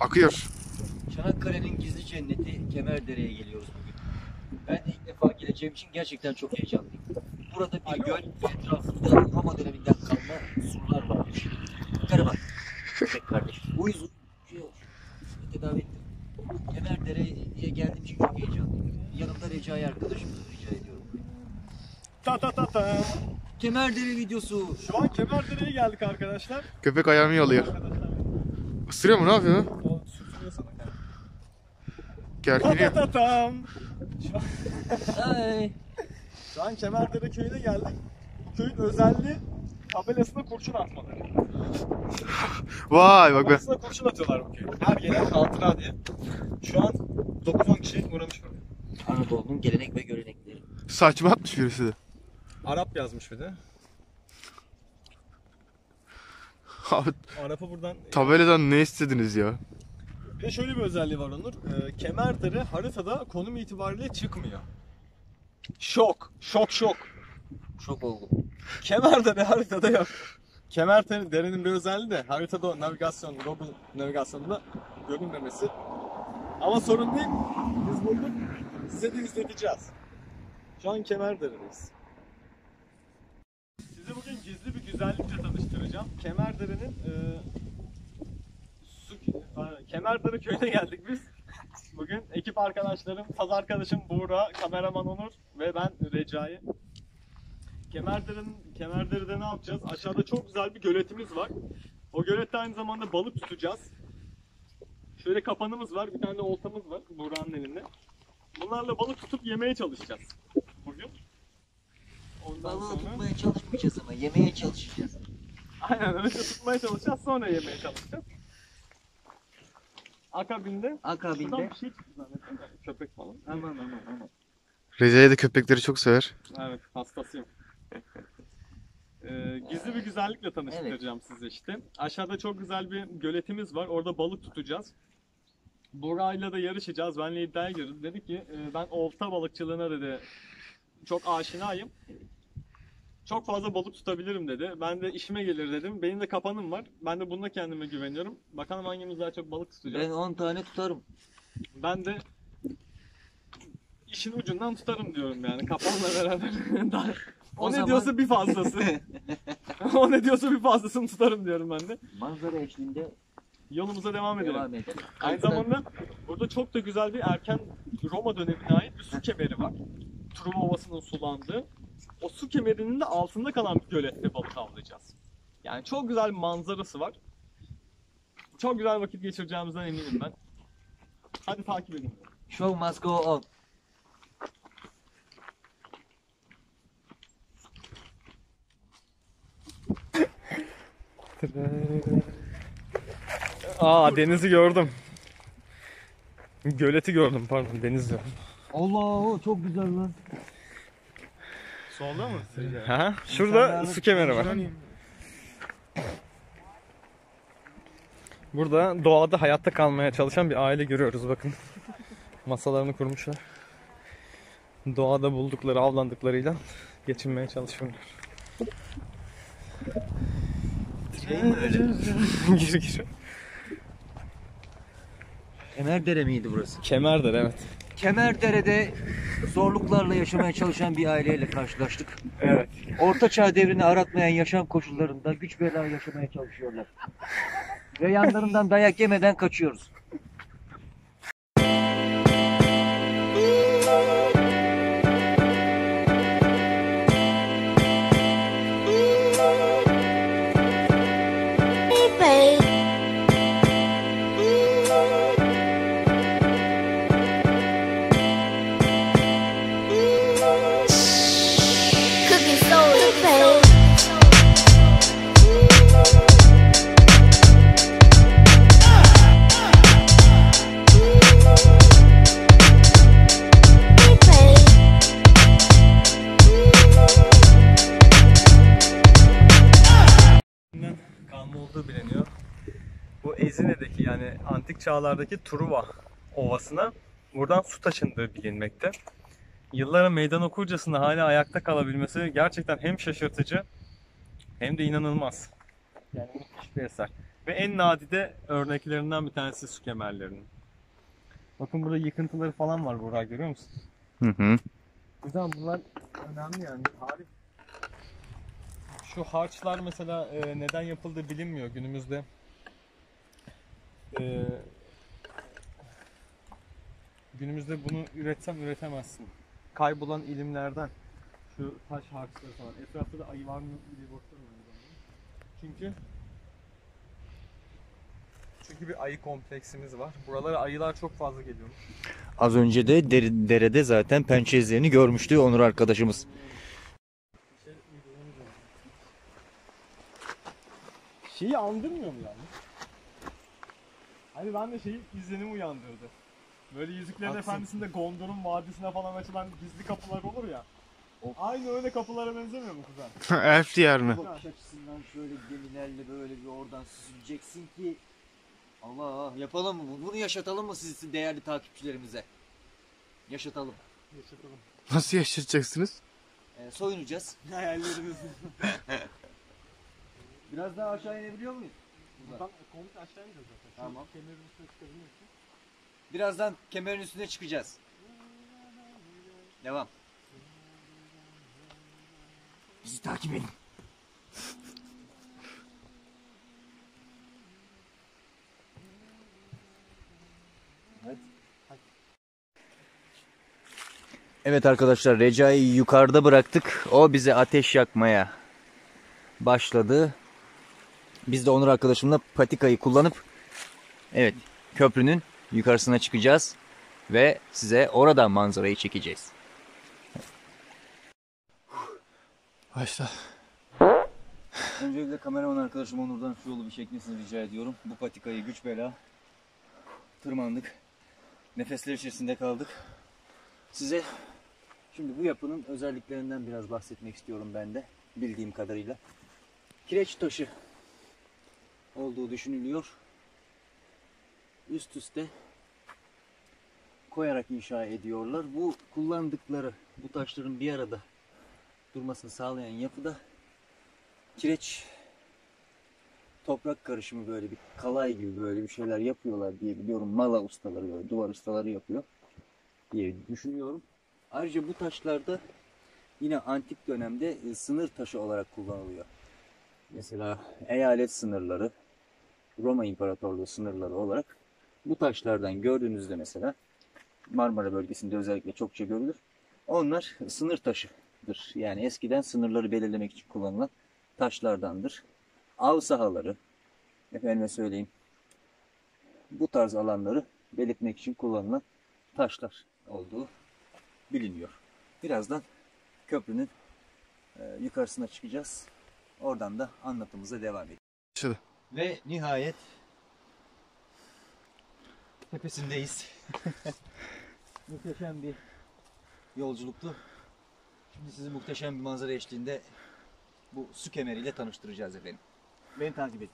Akıyor. Çanakkale'nin gizli cenneti Kemerdere'ye geliyoruz bugün. Ben de ilk defa geleceğim için gerçekten çok heyecanlıyım. Burada bir göl etrafında Roma döneminden kalma surlar varmış. Yukarı bak. Köpek kardeş. Bu yüzden tedavi ettim. Kemerdere'ye geldiğim için çok heyecanlıyım. Yanımda Recai arkadaşımı rica ediyorum. Ta ta ta ta. Kemerdere videosu. Şu an Kemerdere'ye geldik arkadaşlar. Köpek ayağımı yalıyor. Isırıyor mu, ne yapıyor? O sürtünüyor sana kanka. Ta Gerginiyor. ta ta tam. Ay. Şu an Kemerdere köyüne geldik. Bu köyün özelliği tabelasına kurşun atmaları. Vay bak ben. Tabelasına kurşun atıyorlar bu köyün. Her gelen hatıra diye. Şu an 9-10 kişi uğramış burada. Anadolu'nun gelenek ve görenekleri. Saçma atmış birisi de. Arap yazmış bir de. Abi, Arap'ı buradan... tabeladan ne istediniz ya? Bir de şöyle bir özelliği var Onur. Kemerdere haritada konum itibariyle çıkmıyor. Şok. Şok şok. Şok oldum. Kemerdere haritada yok. Kemerdere'nin bir özelliği de haritada navigasyon, Google navigasyonunda görünmemesi. Ama sorun değil. Biz bulduk. Size de izleteceğiz. Şu an Kemerdere'deyiz. Sizi bugün gizli bir güzellikle tanıştıracağım. Kemerdere'nin Kemerdere köyüne geldik biz. Bugün ekip arkadaşlarım, saz arkadaşım Buğra, kameraman Onur ve ben Recai. Kemerdere'de ne yapacağız? Aşağıda çok güzel bir göletimiz var. O gölette aynı zamanda balık tutacağız. Şöyle kapanımız var, bir tane de oltamız var Buğra'nın elinde. Bunlarla balık tutup yemeye çalışacağız bugün. Ondan Balığı sonra... tutmaya çalışmayacağız ama yemeye çalışacağız. Aynen, önce tutmaya çalışacağız, sonra yemeye çalışacağız. Akabinde şuradan bir şey çıktı zannettim de, köpek falan. Aman. Recai de köpekleri çok sever. Evet, hastasıyım. Gizli bir güzellikle tanıştıracağım sizi işte. Aşağıda çok güzel bir göletimiz var. Orada balık tutacağız. Bora'yla da yarışacağız. Benle iddiaya girdi. Dedi ki ben olta balıkçılığına dedi çok aşinayım. Çok fazla balık tutabilirim dedi. Ben de işime gelir dedim. Benim de kapanım var. Ben de bununla kendime güveniyorum. Bakalım hangimiz daha çok balık tutacağız. Ben 10 tane tutarım. Ben de işin ucundan tutarım diyorum yani kapanla beraber. O ne zaman... diyorsa bir fazlası. O ne diyorsa bir fazlasını tutarım diyorum ben de. Manzara eşliğinde Yolumuza devam edelim. devam edelim. Aynı zamanda burada çok da güzel bir erken Roma dönemine ait bir su kemeri var. Truva Ovası'nın sulandığı. O su kemerinin de altında kalan bir gölette balık avlayacağız. Yani çok güzel bir manzarası var. Çok güzel vakit geçireceğimizden eminim ben. Hadi takip edin. Show must go on. Aa, denizi gördüm. Göleti gördüm, pardon, deniz gördüm. Allah, çok güzel lan. Solda mı? Ha, şurada su kemeri var. Burada doğada hayatta kalmaya çalışan bir aile görüyoruz, bakın. Masalarını kurmuşlar. Doğada buldukları, avlandıklarıyla geçinmeye çalışıyorlar. Şey mi öyle? Gir. Kemerdere miydi burası? Kemerdir, evet. Kemerdere'de zorluklarla yaşamaya çalışan bir aileyle karşılaştık. Evet. Orta Çağ devrini aratmayan yaşam koşullarında güç bela yaşamaya çalışıyorlar. Ve yanlarından dayak yemeden kaçıyoruz. Kalma olduğu biliniyor. Bu Ezine'deki, yani antik çağlardaki Truva Ovası'na buradan su taşındığı bilinmekte. Yıllara meydan okurcasına hala ayakta kalabilmesi gerçekten hem şaşırtıcı hem de inanılmaz. Yani müthiş bir eser. Ve en nadide örneklerinden bir tanesi su kemerlerinin. Bakın burada yıkıntıları falan var Burak, görüyor musun? Hı hı. Güzel, bunlar önemli yani. Tarih. Şu harçlar mesela neden yapıldığı bilinmiyor günümüzde. Günümüzde bunu üretemezsin. Kaybolan ilimlerden şu taş harçları falan. Etrafta da ayı var mı diye bakıyorum aynı zamanda. Çünkü bir ayı kompleksimiz var. Buralara ayılar çok fazla geliyor. Az önce de derede zaten pençe izlerini görmüştü Onur arkadaşımız. Şeyi andırmıyor mu yani? Hani ben de izlenimi uyandırdı. Böyle Yüzüklerin Efendisi'nde Gondor'un vadisine falan açılan gizli kapılar olur ya. Aynı öyle kapılara benzemiyor mu kuzen? Elf diyarına. Bakış açısından şöyle gemilerle böyle bir oradan süzüleceksin ki Allah, yapalım mı? Bunu yaşatalım mı siz değerli takipçilerimize? Yaşatalım. Nasıl yaşatacaksınız? Soyunacağız. Hayallerimiz. Biraz daha aşağı inebiliyor muyuz? Buradan komple aşağı ineceğiz zaten. Tamam. Kemerin üstüne çıkabilmek için. Birazdan kemerin üstüne çıkacağız. Devam. Bizi takip edin. Evet arkadaşlar, Recai'yi yukarıda bıraktık. O bize ateş yakmaya başladı. Biz de Onur arkadaşımla patikayı kullanıp evet, köprünün yukarısına çıkacağız ve size oradan manzarayı çekeceğiz. Başla. Öncelikle kameraman arkadaşım Onur'dan şu yolu bir çekmesini rica ediyorum. Bu patikayı güç bela tırmandık. Nefesler içerisinde kaldık. Size şimdi bu yapının özelliklerinden biraz bahsetmek istiyorum ben de. Bildiğim kadarıyla. Kireç taşı olduğu düşünülüyor. Üst üste koyarak inşa ediyorlar. Bu kullandıkları bu taşların bir arada durmasını sağlayan yapıda kireç toprak karışımı, böyle bir kalay gibi böyle bir şeyler yapıyorlar diye biliyorum. Mala ustaları, böyle duvar ustaları yapıyor diye düşünüyorum. Ayrıca bu taşlarda yine antik dönemde sınır taşı olarak kullanılıyor. Mesela eyalet sınırları, Roma İmparatorluğu sınırları olarak bu taşlardan gördüğünüzde mesela Marmara bölgesinde özellikle çokça görülür. Onlar sınır taşıdır. Yani eskiden sınırları belirlemek için kullanılan taşlardandır. Av sahaları, efendime söyleyeyim, bu tarz alanları belirtmek için kullanılan taşlar olduğu biliniyor. Birazdan köprünün yukarısına çıkacağız. Oradan da anlatımıza devam edeceğiz. Başladı. Ve nihayet tepesindeyiz. Muhteşem bir yolculuktu. Şimdi sizi muhteşem bir manzara eşliğinde bu su kemeriyle tanıştıracağız efendim. Beni takip edin.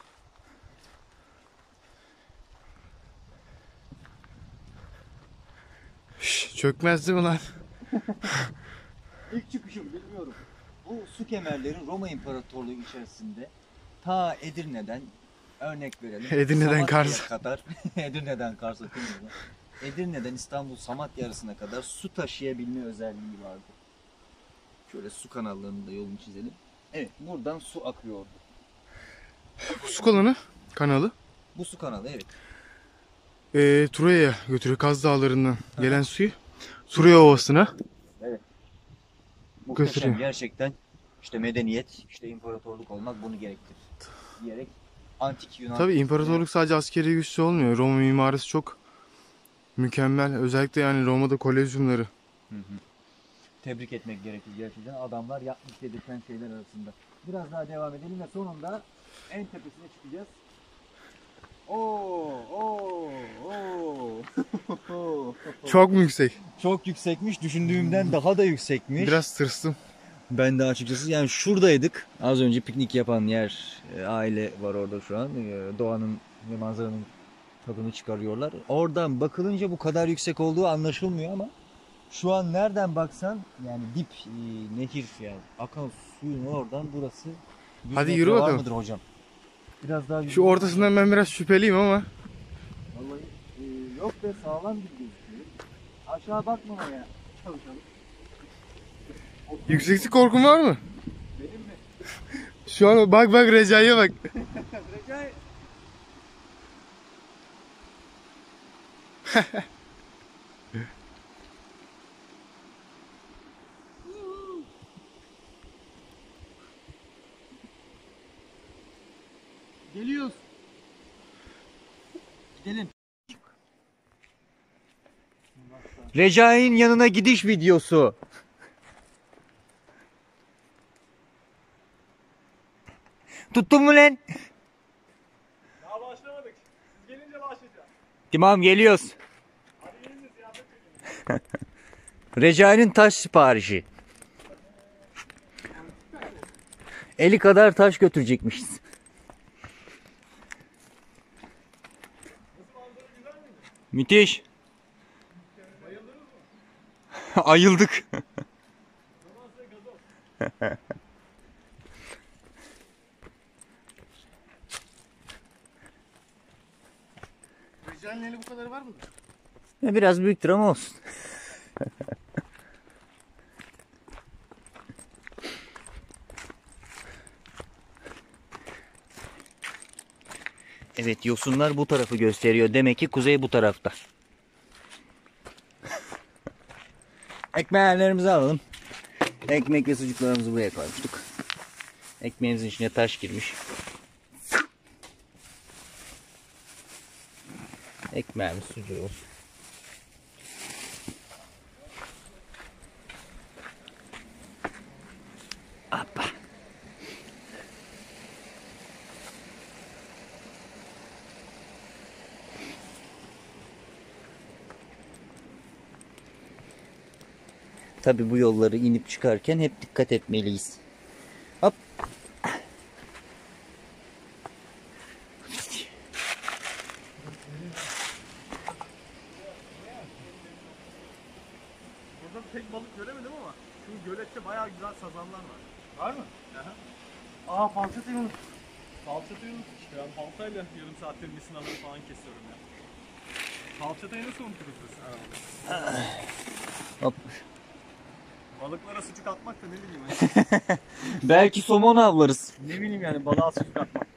Çökmez değil mi lan? İlk çıkışım, bilmiyorum. Bu su kemerleri Roma İmparatorluğu içerisinde ta Edirne'den, örnek verelim, Edirne'den Samatya'ya Kars'a kadar Edirne'den Kars'a, Edirne'den İstanbul Samatya arasına kadar su taşıyabilme özelliği vardı. Şöyle su kanallarını da yolunu çizelim. Evet, buradan su akıyordu. Bu su kanalı Bu su kanalı, evet. Troya'ya götürüyor. Kaz Dağları'ndan gelen suyu Troya Ovası'na Muhteşem götürüyor. gerçekten. İşte medeniyet, işte imparatorluk olmak bunu gerektirir diyerek antik Yunan. Tabii imparatorluk sadece askeri güçlü olmuyor. Roma mimarisi çok mükemmel. Özellikle yani Roma'da kolezyumları. Tebrik etmek gerekir gerçekten. Adamlar yapmış dedirten şeyler arasında. Biraz daha devam edelim ve sonunda en tepesine çıkacağız. Çok mu yüksek? Çok yüksekmiş. Düşündüğümden daha da yüksekmiş. Biraz tırstım. Ben de açıkçası yani şuradaydık. Az önce piknik yapan yer, aile var orada şu an. Doğanın ve manzaranın tadını çıkarıyorlar. Oradan bakılınca bu kadar yüksek olduğu anlaşılmıyor ama şu an nereden baksan yani dip nehir yani akan suyun oradan burası. Hadi yürü var bakalım. mıdır hocam? Biraz daha Şu ortasından ben biraz şüpheliyim ama. Vallahi yok be, sağlam gibi gözüküyor. Aşağı bakmamaya çalışalım. Yükseklik korkun var mı? Benim mi? Şu an bak Recai'ye bak. Recai. Geliyoruz. Gidelim. Recai'nin yanına gidiş videosu. Tuttun mu lan? Daha başlamadık. Siz gelince başlayacağız. Tamam geliyoruz. Hadi gelin ziyafet edin. Recai'nin taş siparişi. 50 kadar taş götürecekmişiz. Müthiş. Ayıldık. Recai'nin eli bu kadarı var mı? Biraz büyüktür ama olsun. Evet, yosunlar bu tarafı gösteriyor. Demek ki kuzey bu tarafta. Ekmeğlerimizi alalım. Ekmek ve sucuklarımızı buraya koymuştuk. Ekmeğimizin içine taş girmiş. Ekmeğimiz, sucuğumuz. Hoppa. Tabii bu yolları inip çıkarken hep dikkat etmeliyiz. Hop. Burada pek balık göremedim ama şu gölette bayağı güzel sazanlar var. Var mı? Aa, falçata Yunus. Falçata Yunus işte, ben baltayla yarım saattir misinaları falan kesiyorum ya. Falçatayı nasıl unuturuz biz arabada? Hop. Balıklara sucuk atmak da ne bileyim hani. Belki somon avlarız. Ne bileyim yani, balığa sucuk atmak.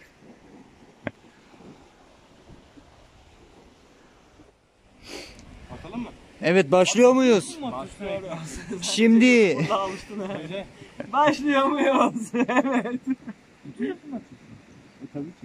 Atalım mı? Evet, başlıyor muyuz? Şimdi Burada alıştın ha. Başlıyor muyuz? Evet. Tabii ki.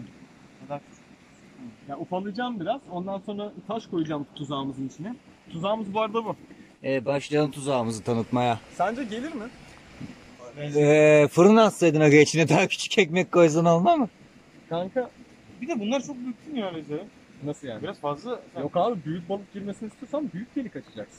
Ya ufalayacağım biraz. Ondan sonra taş koyacağım tuzağımızın içine. Tuzağımız bu arada bu. başlayalım tuzağımızı tanıtmaya. Sence gelir mi? Fırın atsaydın aga, içine daha küçük ekmek koysan olmaz mı? Kanka bir de bunlar çok büyük değil mi ya Recep? Nasıl yani? Biraz fazla. Yok abi, büyük balık girmesini istiyorsan büyük delik açacaksın.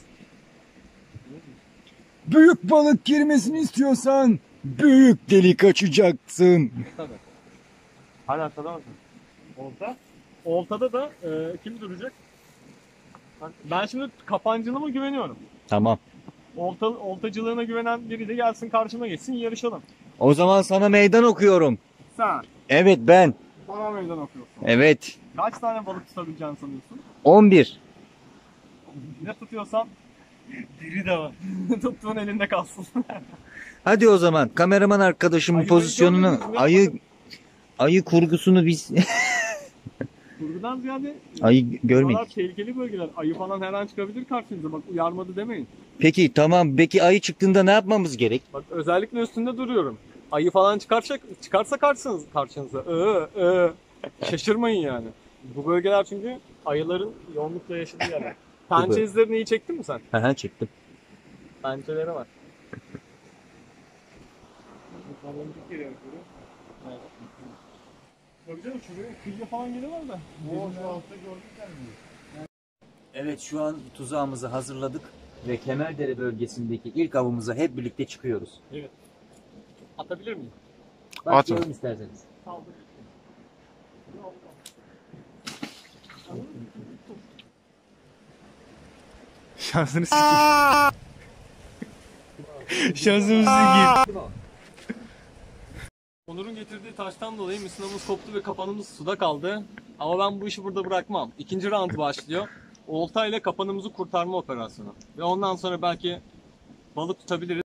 Büyük balık girmesini istiyorsan büyük delik açacaksın. Tabii. Hala arkada mısın? Olta. Oltada da kim duracak? Ben şimdi kapancılığıma güveniyorum. Tamam. Oltacılığına güvenen biri de gelsin karşıma geçsin, yarışalım. O zaman sana meydan okuyorum. Sen Evet, ben. bana meydan okuyorsun. Evet. Kaç tane balık tutabileceğini sanıyorsun? 11. Ne tutuyorsan diri de var. Tuttuğun elinde kalsın. Hadi o zaman kameraman arkadaşımın Ayı pozisyonunu, görmediniz mi? ayı kurgusunu biz Kurgudan ziyade ayı görmedik. buralar tehlikeli bölgeler. Ayı falan her an çıkabilir karşınıza. Bak, uyarmadı demeyin. Peki tamam. Peki ayı çıktığında ne yapmamız gerek? Bak, özellikle üstünde duruyorum. Ayı falan çıkarsa karşınıza. Şaşırmayın yani. Bu bölgeler çünkü ayıların yoğunlukla yaşadığı yerler. Pençe izlerini iyi çektin mi sen? Aha, çektim. Pençelere var. Tabii canım, şuraya kıyıya falan geliyorlar da. Evet, şu an tuzağımızı hazırladık ve Kemerdere bölgesindeki ilk avımıza hep birlikte çıkıyoruz. Atabilir miyim? Başlayalım isterseniz. Saldır. Şansını sikeyim. Şansımızı sikeyim. Onur'un getirdiği taştan dolayı misinamız koptu ve kapanımız suda kaldı. Ama ben bu işi burada bırakmam. İkinci round başlıyor. Olta ile kapanımızı kurtarma operasyonu. Ve ondan sonra belki balık tutabiliriz.